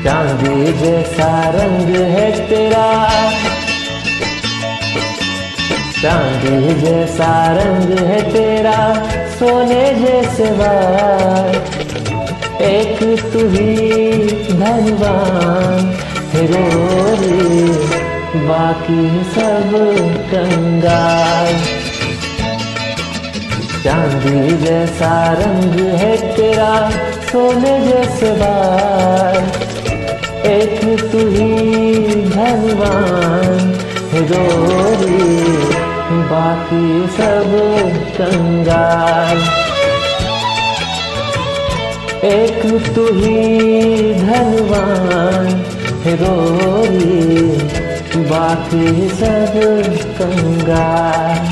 चांदी जैसा रंग है तेरा, चांदी जैसा रंग है तेरा, सोने जैसे बाल। एक तू ही धनवान है गोरी, बाकी सब कंगाल। चांदी जैसा रंग है तेरा, सोने जैसे बाल। एक तू ही धनवान है गोरी, बाकी सब कंगाल। एक तू ही धनवान है गोरी, बाकी सब कंगाल।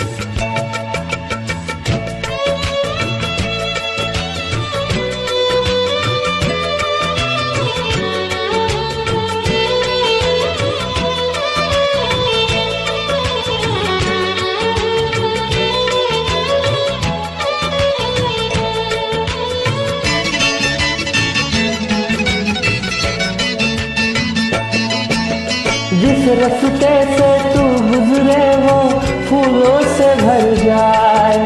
जिस रास्ते से तू गुजरे वो फूलों से भर जाए,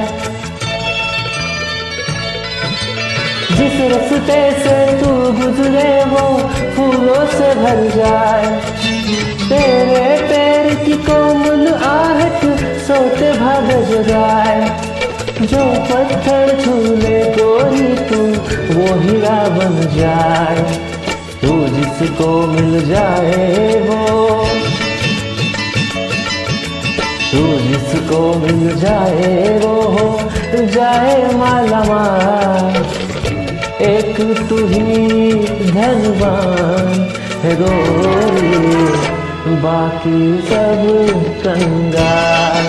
जिस रास्ते से तू गुजरे वो फूलों से भर जाए। तेरे पैर की कोमल आहट सोते भाग जगाए। जो पत्थर छू ले गोरी तू वो हीरा बन जाए। तू जिसको मिल जाए वो, तू जिसको मिल जाए वो हो जाए मालामाल। एक तू ही धनवान है गोरी, बाकी सब कंगाल।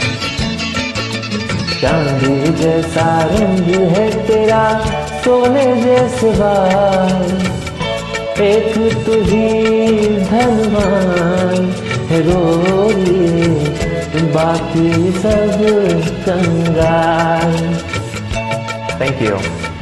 चांदी जैसा रंग है तेरा, सोने जैसे बाल। एक तू ही धनवान है गोरी, बाकी सब कंगाल। Thank you.